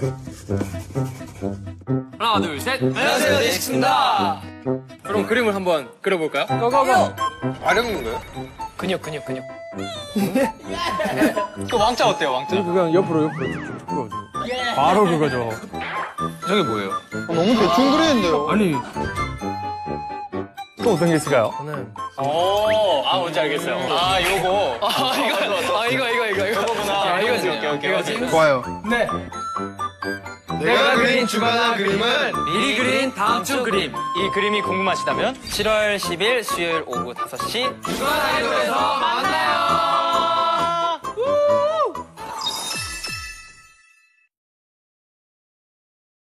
하나, 둘, 셋. 안녕하세요, 데이식스입니다. 그럼 그림을 한번 그려볼까요? 고고. 아령인 거예요? 근육. 그 왕자 어때요, 왕자? 그냥 옆으로 쭉쭉 그려주고. 바로 그거죠. 저게 뭐예요? 너무 대충 그리는데요. 아니. 또 어떤 게 있을까요? 뭔지 알겠어요. 요거. 이거. 저거구나. 이거지. 좋아요. 네. 내가 그린 주간화 그림은 미리 그린 다음 주 그림. 이 그림이 궁금하시다면 7월 10일 수요일 오후 5시 주간 아이돌에서 만나요.